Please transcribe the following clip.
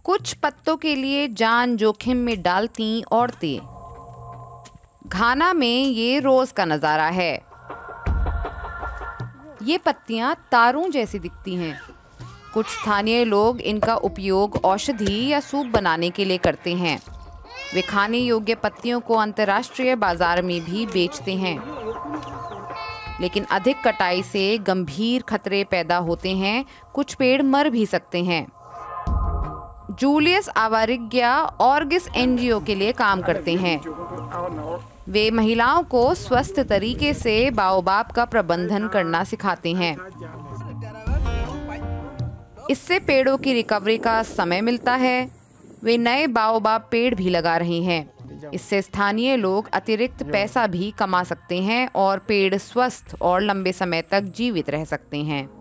कुछ पत्तों के लिए जान जोखिम में डालती औरतें। घाना में ये रोज का नज़ारा है। ये पत्तियां तारों जैसी दिखती हैं। कुछ स्थानीय लोग इनका उपयोग औषधि या सूप बनाने के लिए करते हैं। वे खाने योग्य पत्तियों को अंतर्राष्ट्रीय बाजार में भी बेचते हैं, लेकिन अधिक कटाई से गंभीर खतरे पैदा होते हैं। कुछ पेड़ मर भी सकते हैं। जूलियस आवारिग्या ऑर्गिस एनजीओ के लिए काम करते हैं। वे महिलाओं को स्वस्थ तरीके से बाओबाब का प्रबंधन करना सिखाते हैं। इससे पेड़ों की रिकवरी का समय मिलता है। वे नए बाओबाब पेड़ भी लगा रहे हैं। इससे स्थानीय लोग अतिरिक्त पैसा भी कमा सकते हैं और पेड़ स्वस्थ और लंबे समय तक जीवित रह सकते हैं।